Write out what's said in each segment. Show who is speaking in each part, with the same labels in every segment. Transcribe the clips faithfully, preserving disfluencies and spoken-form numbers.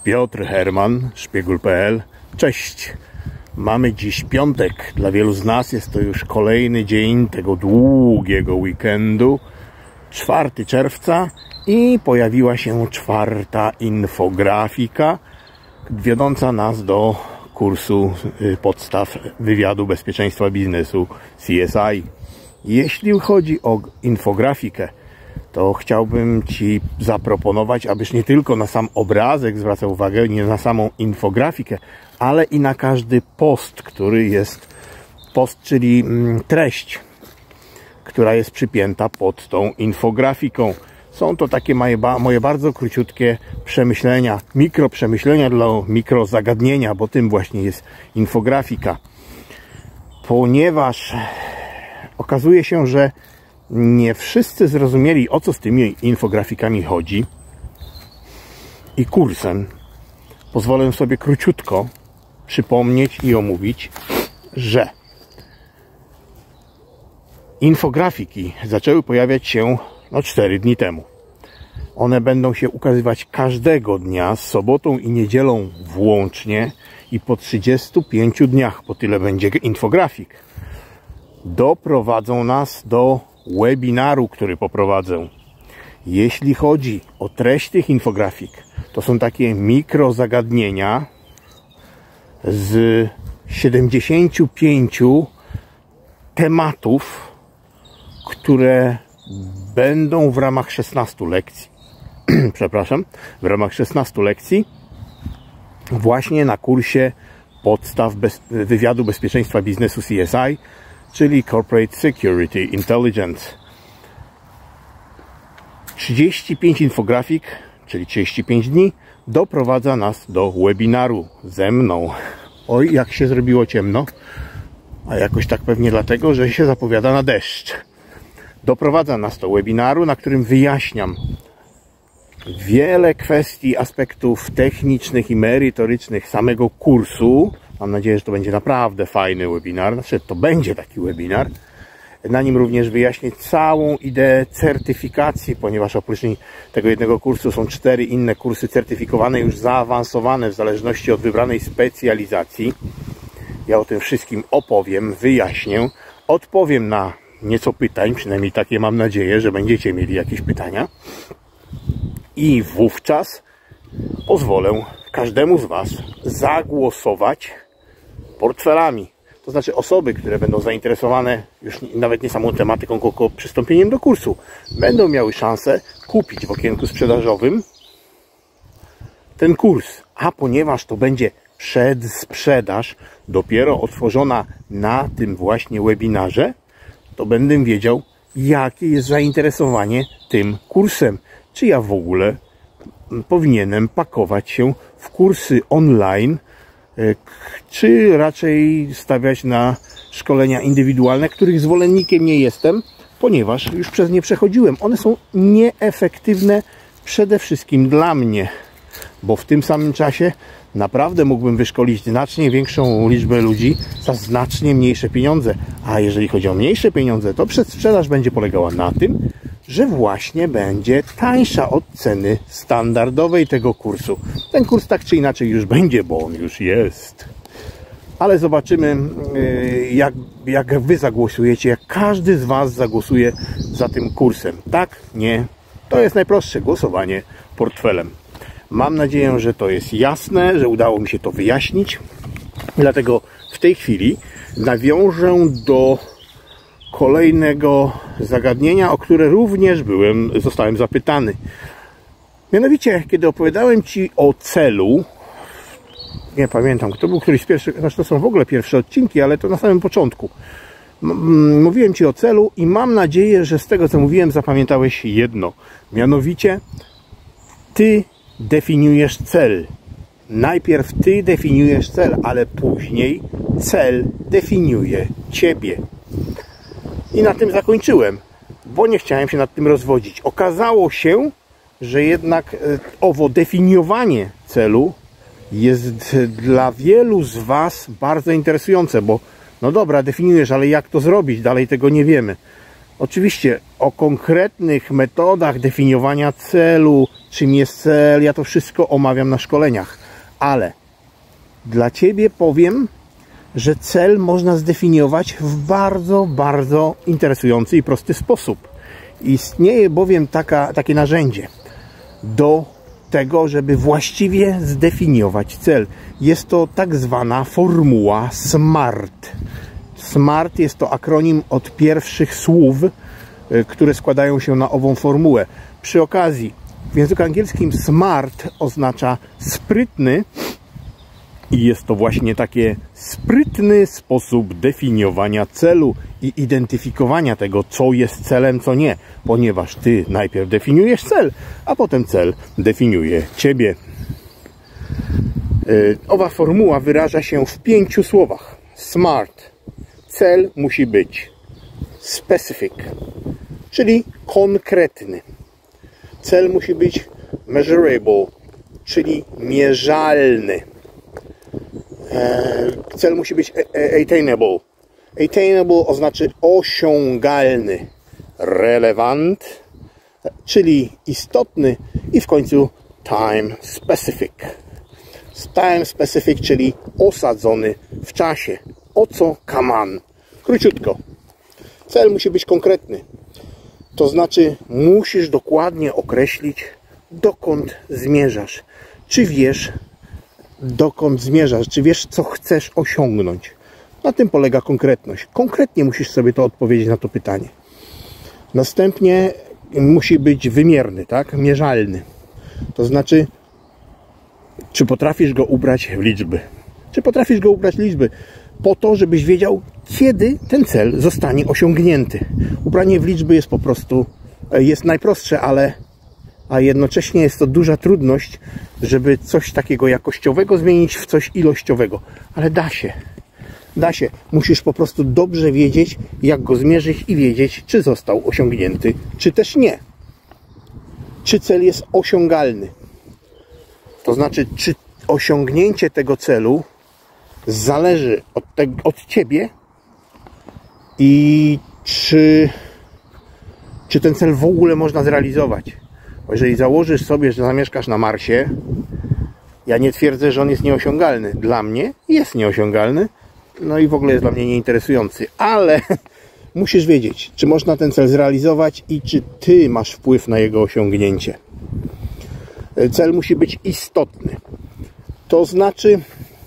Speaker 1: Piotr Herman, szpiegul kropka pe el. Cześć! Mamy dziś piątek. Dla wielu z nas jest to już kolejny dzień tego długiego weekendu. czwartego czerwca i pojawiła się czwarta infografika wiodąca nas do kursu podstaw wywiadu bezpieczeństwa biznesu C S I. Jeśli chodzi o infografikę, to chciałbym Ci zaproponować, abyś nie tylko na sam obrazek zwracał uwagę, nie na samą infografikę, ale i na każdy post, który jest post, czyli treść, która jest przypięta pod tą infografiką. Są to takie moje, moje bardzo króciutkie przemyślenia, mikroprzemyślenia dla mikrozagadnienia, bo tym właśnie jest infografika. Ponieważ okazuje się, że nie wszyscy zrozumieli, o co z tymi infografikami chodzi, i kursem pozwolę sobie króciutko przypomnieć i omówić, że infografiki zaczęły pojawiać się no, cztery dni temu. One będą się ukazywać każdego dnia, z sobotą i niedzielą włącznie, i po trzydziestu pięciu dniach, po tyle będzie infografik, doprowadzą nas do webinaru, który poprowadzę. Jeśli chodzi o treść tych infografik, to są takie mikrozagadnienia z siedemdziesięciu pięciu tematów, które będą w ramach szesnastu lekcji. Przepraszam, w ramach szesnastu lekcji właśnie na kursie podstaw bez, wywiadu bezpieczeństwa biznesu C S I, czyli Corporate Security Intelligence. trzydzieści pięć infografik, czyli trzydzieści pięć dni, doprowadza nas do webinaru ze mną. Oj, jak się zrobiło ciemno, a jakoś tak pewnie dlatego, że się zapowiada na deszcz. Doprowadza nas do webinaru, na którym wyjaśniam wiele kwestii, aspektów technicznych i merytorycznych samego kursu. Mam nadzieję, że to będzie naprawdę fajny webinar. Znaczy, to będzie taki webinar. Na nim również wyjaśnię całą ideę certyfikacji, ponieważ oprócz tego jednego kursu są cztery inne kursy certyfikowane, już zaawansowane w zależności od wybranej specjalizacji. Ja o tym wszystkim opowiem, wyjaśnię, odpowiem na nieco pytań, przynajmniej takie mam nadzieję, że będziecie mieli jakieś pytania. I wówczas pozwolę każdemu z Was zagłosować portfelami. To znaczy osoby, które będą zainteresowane już nawet nie samą tematyką, tylko przystąpieniem do kursu, będą miały szansę kupić w okienku sprzedażowym ten kurs. A ponieważ to będzie przedsprzedaż dopiero otworzona na tym właśnie webinarze, to będę wiedział, jakie jest zainteresowanie tym kursem. Czy ja w ogóle powinienem pakować się w kursy online, czy raczej stawiać na szkolenia indywidualne, których zwolennikiem nie jestem, ponieważ już przez nie przechodziłem. One są nieefektywne przede wszystkim dla mnie, bo w tym samym czasie naprawdę mógłbym wyszkolić znacznie większą liczbę ludzi za znacznie mniejsze pieniądze. A jeżeli chodzi o mniejsze pieniądze, to przedsprzedaż będzie polegała na tym, że właśnie będzie tańsza od ceny standardowej tego kursu. Ten kurs tak czy inaczej już będzie, bo on już jest. Ale zobaczymy, jak, jak Wy zagłosujecie, jak każdy z Was zagłosuje za tym kursem. Tak? Nie? To jest najprostsze głosowanie portfelem. Mam nadzieję, że to jest jasne, że udało mi się to wyjaśnić. Dlatego w tej chwili nawiążę do kolejnego zagadnienia, o które również byłem, zostałem zapytany. Mianowicie, kiedy opowiadałem Ci o celu, nie pamiętam, to był któryś z pierwszych, znaczy to są w ogóle pierwsze odcinki, ale to na samym początku. Mówiłem Ci o celu i mam nadzieję, że z tego, co mówiłem, zapamiętałeś jedno. Mianowicie, Ty definiujesz cel. Najpierw Ty definiujesz cel, ale później cel definiuje Ciebie. I na tym zakończyłem, bo nie chciałem się nad tym rozwodzić. Okazało się, że jednak owo definiowanie celu jest dla wielu z Was bardzo interesujące, bo no dobra, definiujesz, ale jak to zrobić? Dalej tego nie wiemy. Oczywiście o konkretnych metodach definiowania celu, czym jest cel, ja to wszystko omawiam na szkoleniach, ale dla Ciebie powiem, że cel można zdefiniować w bardzo, bardzo interesujący i prosty sposób. Istnieje bowiem taka, takie narzędzie do tego, żeby właściwie zdefiniować cel. Jest to tak zwana formuła SMART. SMART jest to akronim od pierwszych słów, które składają się na ową formułę. Przy okazji, w języku angielskim SMART oznacza sprytny i jest to właśnie takie sprytny sposób definiowania celu i identyfikowania tego, co jest celem, co nie, ponieważ Ty najpierw definiujesz cel, a potem cel definiuje Ciebie. Yy, owa formuła wyraża się w pięciu słowach. SMART. Cel musi być specific, czyli konkretny. Cel musi być measurable, czyli mierzalny. Cel musi być attainable. Attainable oznacza osiągalny. Relevant, czyli istotny. I w końcu time specific. Time specific, czyli osadzony w czasie. O co kaman? Króciutko. Cel musi być konkretny. To znaczy musisz dokładnie określić, dokąd zmierzasz. Czy wiesz, dokąd zmierzasz? Czy wiesz, co chcesz osiągnąć? Na tym polega konkretność. Konkretnie musisz sobie to odpowiedzieć na to pytanie. Następnie musi być wymierny, tak? Mierzalny. To znaczy, czy potrafisz go ubrać w liczby? Czy potrafisz go ubrać w liczby? Po to, żebyś wiedział, kiedy ten cel zostanie osiągnięty. Ubranie w liczby jest po prostu, jest najprostsze, ale a jednocześnie jest to duża trudność, żeby coś takiego jakościowego zmienić w coś ilościowego. Ale da się. Da się. Musisz po prostu dobrze wiedzieć, jak go zmierzyć i wiedzieć, czy został osiągnięty, czy też nie. Czy cel jest osiągalny. To znaczy, czy osiągnięcie tego celu zależy od, te, od Ciebie i czy, czy ten cel w ogóle można zrealizować. Bo jeżeli założysz sobie, że zamieszkasz na Marsie, ja nie twierdzę, że on jest nieosiągalny. Dla mnie jest nieosiągalny, no i w ogóle jest dla mnie nieinteresujący, ale musisz wiedzieć, czy można ten cel zrealizować i czy Ty masz wpływ na jego osiągnięcie. Cel musi być istotny. To znaczy,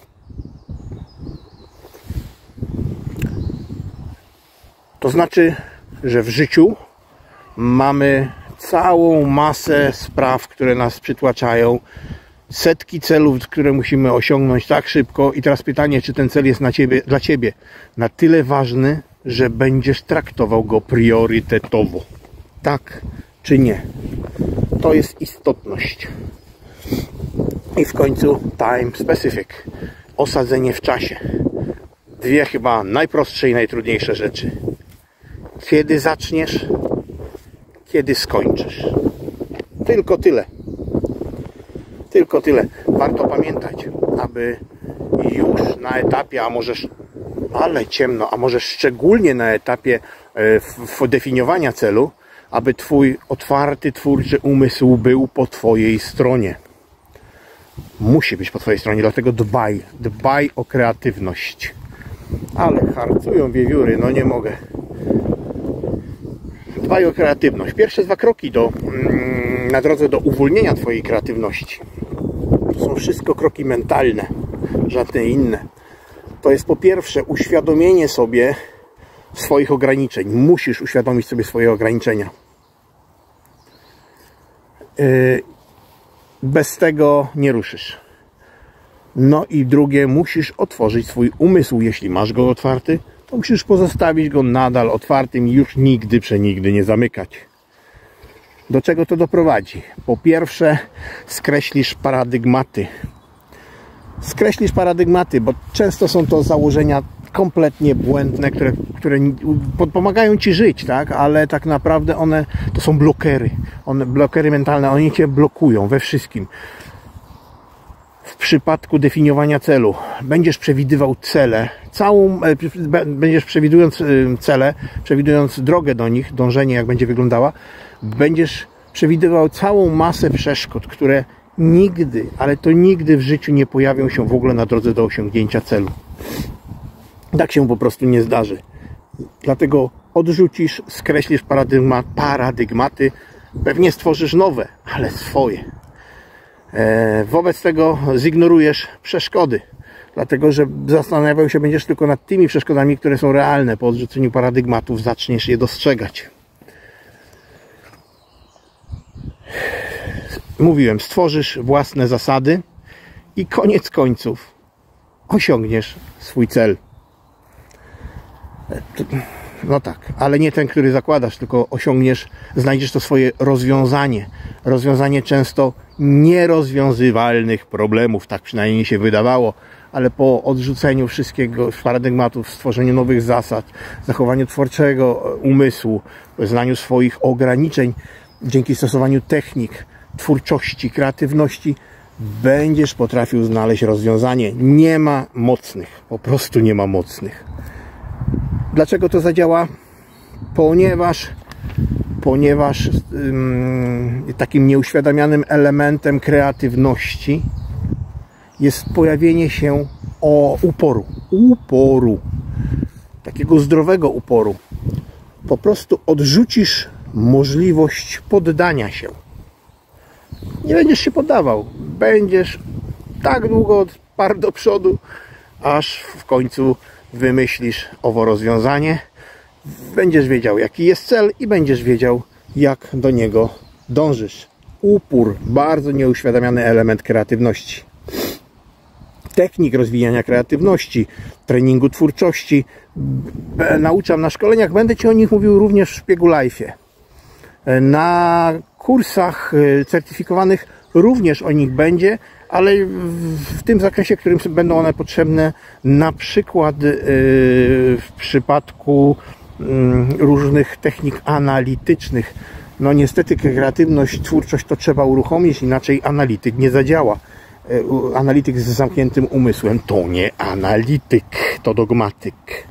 Speaker 1: to znaczy, że w życiu mamy całą masę spraw, które nas przytłaczają, setki celów, które musimy osiągnąć tak szybko. I teraz pytanie, czy ten cel jest na ciebie, dla Ciebie na tyle ważny, że będziesz traktował go priorytetowo. Tak czy nie? To jest istotność. I w końcu time specific. Osadzenie w czasie. Dwie chyba najprostsze i najtrudniejsze rzeczy. Kiedy zaczniesz? Kiedy skończysz? Tylko tyle. Tylko tyle. Warto pamiętać, aby już na etapie, a może, ale ciemno, a może szczególnie na etapie definiowania celu, aby Twój otwarty, twórczy umysł był po Twojej stronie. Musi być po Twojej stronie, dlatego dbaj. Dbaj o kreatywność. Ale harcują wiewióry, no nie mogę. Dbaj o kreatywność. Pierwsze dwa kroki do, na drodze do uwolnienia Twojej kreatywności to są wszystko kroki mentalne, żadne inne. To jest po pierwsze uświadomienie sobie swoich ograniczeń. Musisz uświadomić sobie swoje ograniczenia. Bez tego nie ruszysz. No i drugie, musisz otworzyć swój umysł. Jeśli masz go otwarty, to musisz pozostawić go nadal otwartym i już nigdy, przenigdy nie zamykać. Do czego to doprowadzi? Po pierwsze, skreślisz paradygmaty. Skreślisz paradygmaty, bo często są to założenia kompletnie błędne, które, które pomagają Ci żyć, tak? Ale tak naprawdę one to są blokery. One, blokery mentalne, oni Cię blokują we wszystkim. w przypadku definiowania celu. Będziesz przewidywał cele, całą, będziesz przewidując cele, przewidując drogę do nich, dążenie jak będzie wyglądała, będziesz przewidywał całą masę przeszkód, które nigdy, ale to nigdy w życiu nie pojawią się w ogóle na drodze do osiągnięcia celu. Tak się po prostu nie zdarzy. Dlatego odrzucisz, skreślisz paradygmat, paradygmaty, pewnie stworzysz nowe, ale swoje. E, wobec tego zignorujesz przeszkody, dlatego że zastanawiał się będziesz tylko nad tymi przeszkodami, które są realne. Po odrzuceniu paradygmatów zaczniesz je dostrzegać. Mówiłem, stworzysz własne zasady i koniec końców osiągniesz swój cel. No tak, ale nie ten, który zakładasz, tylko osiągniesz, znajdziesz to swoje rozwiązanie. Rozwiązanie często nierozwiązywalnych problemów, tak przynajmniej mi się wydawało, ale po odrzuceniu wszystkiego paradygmatów, stworzeniu nowych zasad, zachowaniu twórczego umysłu, znaniu swoich ograniczeń, dzięki stosowaniu technik, twórczości, kreatywności, będziesz potrafił znaleźć rozwiązanie. Nie ma mocnych, po prostu nie ma mocnych. Dlaczego to zadziała? Ponieważ, ponieważ ym, takim nieuświadamianym elementem kreatywności jest pojawienie się o uporu. Uporu. Takiego zdrowego uporu. Po prostu odrzucisz możliwość poddania się. Nie będziesz się poddawał. Będziesz tak długo parł do przodu, aż w końcu wymyślisz owo rozwiązanie. Będziesz wiedział, jaki jest cel i będziesz wiedział, jak do niego dążysz. Upór. Bardzo nieuświadamiany element kreatywności. Technik rozwijania kreatywności, treningu twórczości. Nauczam na szkoleniach. Będę Ci o nich mówił również w Szpiegu Life'ie. Na kursach certyfikowanych również o nich będzie, ale w tym zakresie, w którym będą one potrzebne, na przykład w przypadku różnych technik analitycznych. No niestety kreatywność, twórczość to trzeba uruchomić, inaczej analityk nie zadziała. Analityk z zamkniętym umysłem to nie analityk, to dogmatyk.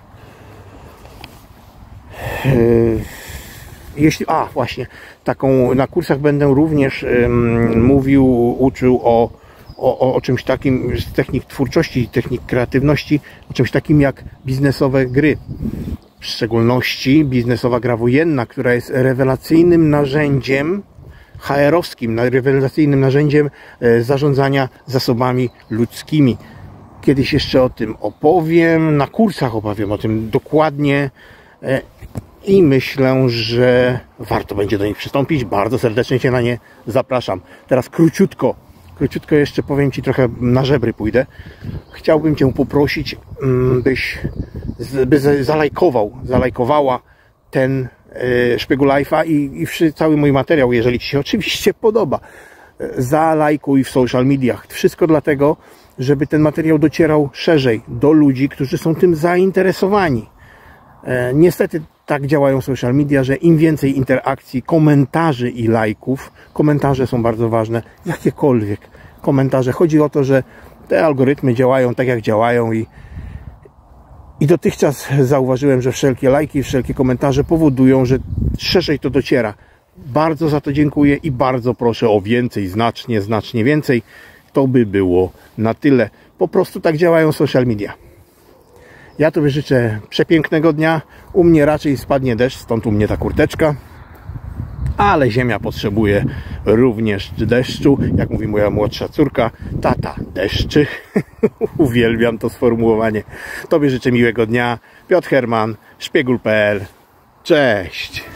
Speaker 1: Jeśli, a właśnie, taką na kursach będę również um, mówił, uczył o, o, o czymś takim z technik twórczości, technik kreatywności, o czymś takim jak biznesowe gry. W szczególności biznesowa gra wojenna, która jest rewelacyjnym narzędziem H R-owskim, rewelacyjnym narzędziem e, zarządzania zasobami ludzkimi. Kiedyś jeszcze o tym opowiem, na kursach opowiem o tym dokładnie. E, I myślę, że warto będzie do nich przystąpić. Bardzo serdecznie Cię na nie zapraszam. Teraz króciutko, króciutko jeszcze powiem Ci, trochę na żebry pójdę. Chciałbym Cię poprosić, byś by zalajkował, zalajkowała ten Szpiegu Life'a i, i cały mój materiał, jeżeli Ci się oczywiście podoba. Zalajkuj w social mediach. Wszystko dlatego, żeby ten materiał docierał szerzej do ludzi, którzy są tym zainteresowani. Niestety tak działają social media, że im więcej interakcji, komentarzy i lajków, komentarze są bardzo ważne, jakiekolwiek komentarze. Chodzi o to, że te algorytmy działają tak, jak działają i, i dotychczas zauważyłem, że wszelkie lajki, wszelkie komentarze powodują, że szerzej to dociera. Bardzo za to dziękuję i bardzo proszę o więcej, znacznie, znacznie więcej. To by było na tyle. Po prostu tak działają social media. Ja Tobie życzę przepięknego dnia. U mnie raczej spadnie deszcz, stąd u mnie ta kurteczka. Ale ziemia potrzebuje również deszczu. Jak mówi moja młodsza córka, tata deszczy. Uwielbiam to sformułowanie. Tobie życzę miłego dnia. Piotr Herman, szpiegul kropka p l. Cześć!